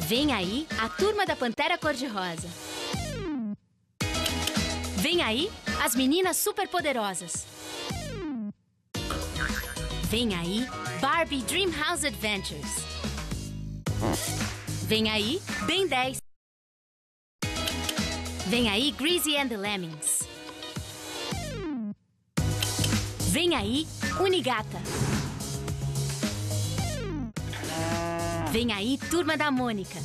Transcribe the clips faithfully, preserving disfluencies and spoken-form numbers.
Vem aí a turma da Pantera Cor-de-Rosa. Vem aí as meninas superpoderosas. Vem aí Barbie Dreamhouse Adventures. Vem aí Ben dez. Vem aí Greasy and the Lemmings. Vem aí Unigata. Vem aí Turma da Mônica.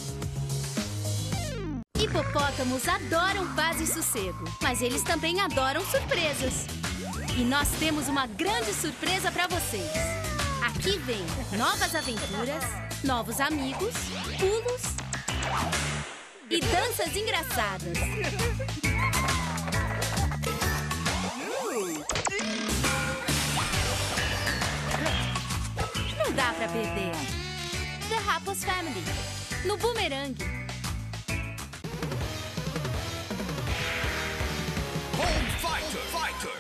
Hipopótamos adoram paz e sossego, mas eles também adoram surpresas. E nós temos uma grande surpresa para vocês. Aqui vem novas aventuras, novos amigos, pulos e danças engraçadas. Não dá pra perder. The Rappos Family, no Boomerang. Home Fighter, Fighter.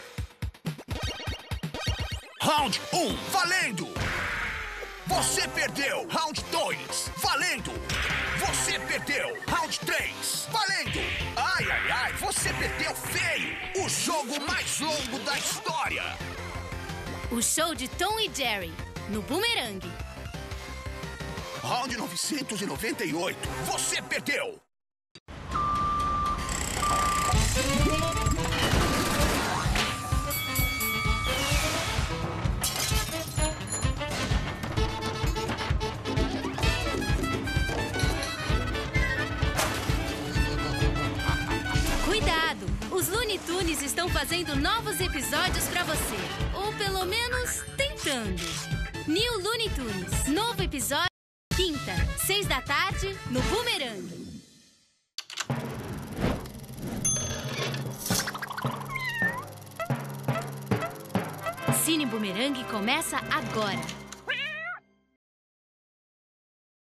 Round um, valendo! Você perdeu. Round dois, valendo! Você perdeu. Round três, valendo! Ai, ai, ai, você perdeu feio! O jogo mais longo da história! O show de Tom e Jerry, no Boomerang. Round novecentos e noventa e oito, você perdeu! Cuidado! Os Looney Tunes estão fazendo novos episódios pra você. Ou pelo menos tentando. New Looney Tunes. Novo episódio quinta, seis da tarde, no Boomerang. Cine Boomerang começa agora.